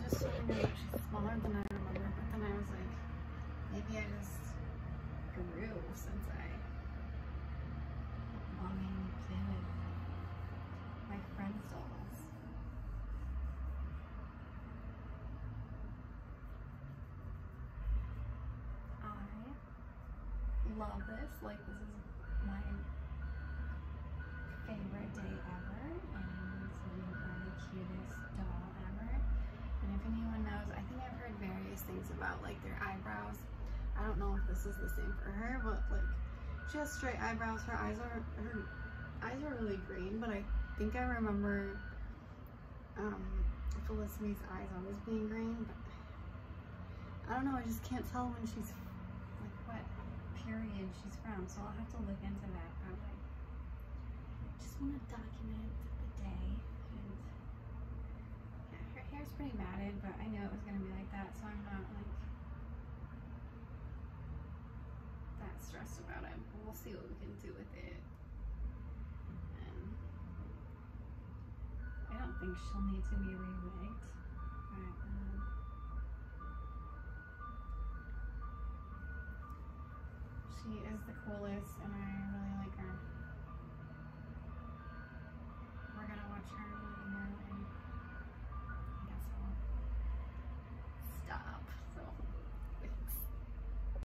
just told me that she's smaller than I remember, but then I was like, maybe I just grew since I longing to play with my friend's dolls. I love this. Like, this is my favorite day ever, and we are the cutest doll ever. And if anyone knows, I think I've heard various things about like their eyebrows. I don't know if this is the same for her, but like she has straight eyebrows. Her eyes are really green, but I think I remember Felicity's eyes always being green, but I don't know, I just can't tell when she's like what period she's from, so I'll have to look into that. But like, just want to document the day. And yeah, her hair's pretty matted, but I knew it was gonna be like that, so I'm not like that stressed about it. We'll see what we can do with it. And I don't think she'll need to be re-wigged, but she is the coolest, and I really